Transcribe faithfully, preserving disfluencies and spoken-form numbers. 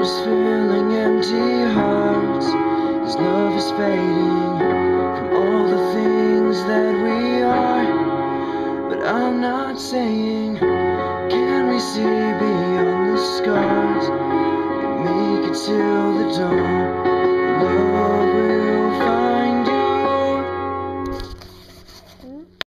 Tears filling empty hearts, his love is fading from all the things that we are. But I'm not saying, can we see beyond the scars and make it till the dawn?